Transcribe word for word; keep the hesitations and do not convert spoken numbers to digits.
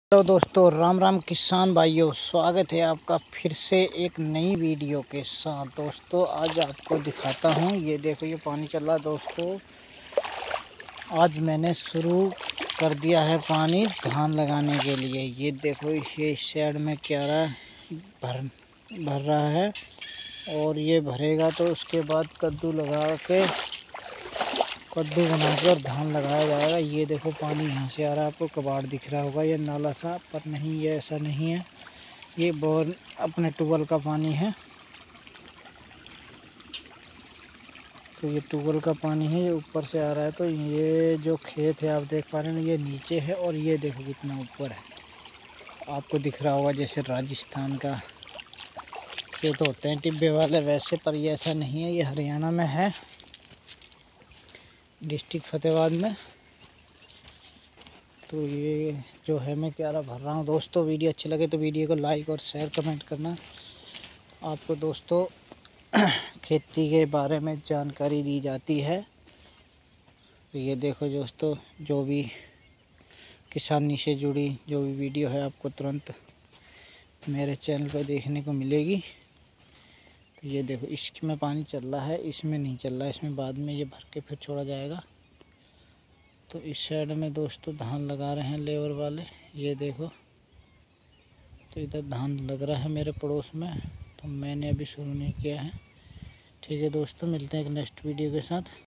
Hello दोस्तों, राम राम किसान भाइयों, स्वागत है आपका फिर से एक नई वीडियो के साथ। दोस्तों आज आपको दिखाता हूँ, ये देखो ये पानी चल रहा है। दोस्तों आज मैंने शुरू कर दिया है पानी धान लगाने के लिए। ये देखो ये शेड में क्यारा भर भर रहा है और ये भरेगा तो उसके बाद कद्दू लगा के कद्दू बनाकर धान लगाया जाएगा। ये देखो पानी यहाँ से आ रहा है, आपको कबाड़ दिख रहा होगा, ये नाला सा, पर नहीं ये ऐसा नहीं है, ये बोर अपने ट्यूबवेल का पानी है। तो ये ट्यूबवेल का पानी है, ये ऊपर से आ रहा है। तो ये जो खेत है आप देख पा रहे हैं, ये नीचे है और ये देखो कितना ऊपर है, आपको दिख रहा होगा जैसे राजस्थान का खेत होते हैं टिब्बे वाले वैसे, पर ये ऐसा नहीं है, ये हरियाणा में है, डिस्ट्रिक्ट फतेहाबाद में। तो ये जो है मैं क्यारा भर रहा हूँ। दोस्तों वीडियो अच्छी लगे तो वीडियो को लाइक और शेयर कमेंट करना। आपको दोस्तों खेती के बारे में जानकारी दी जाती है। तो ये देखो दोस्तों, जो भी किसानी से जुड़ी जो भी वीडियो है आपको तुरंत मेरे चैनल पर देखने को मिलेगी। तो ये देखो इसमें पानी चल रहा है, इसमें नहीं चल रहा है, इसमें बाद में ये भर के फिर छोड़ा जाएगा। तो इस साइड में दोस्तों धान लगा रहे हैं लेबर वाले, ये देखो। तो इधर धान लग रहा है मेरे पड़ोस में, तो मैंने अभी शुरू नहीं किया है। ठीक है दोस्तों, मिलते हैं एक नेक्स्ट वीडियो के साथ।